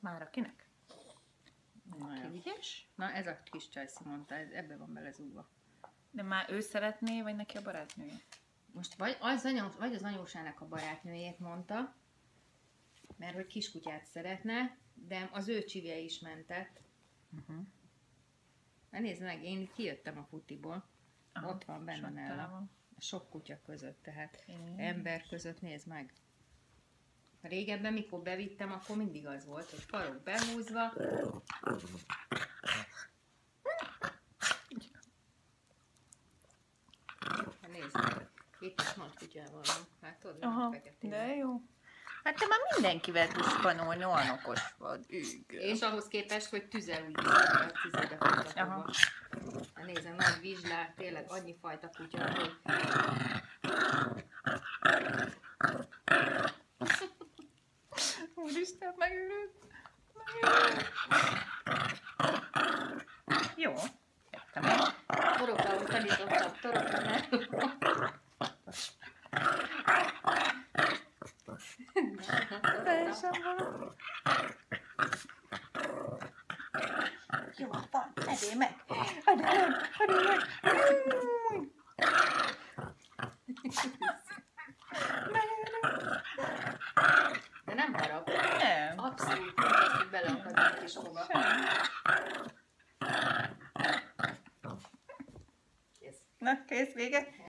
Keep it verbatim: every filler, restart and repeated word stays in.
Már akinek? Na, Ki jó. ügyes? Na ez a kis csajszi mondta, ez, ebbe van belezúgva. De már ő szeretné, vagy neki a barátnője? Most vagy az, anyó, vagy az anyósának a barátnőjét mondta, mert hogy kiskutyát szeretne, de az ő csivje is mentett. Uh-huh. Na nézd meg, én itt kijöttem a futiból. Aha, Ott van benne sok nála. távol. Sok kutya között, tehát Igen. ember között, nézd meg. Régebben, mikor bevittem, akkor mindig az volt, hogy farok behúzva. Nézd meg, itt is nagy kutyával van. Látod? Aha, Feketével. de jó. Hát te már mindenkivel tudsz panolni, olyan okos vagy. Igen. És ahhoz képest, hogy tüzel úgy a tüzébe fogva. Nézem, nagy vizslák, tényleg annyi fajta kutya, hogy... Úristen, megőrült. Megőrült. Jó. Értem el. Torokra felítottam, torokra nem. Teljesen való. Jó, van, edél meg. Edél meg, edél meg. Júj. De nem harap. Nem. Abszolút nem azt, hogy beleakad a kis foga. Kész. Na, kész, vége.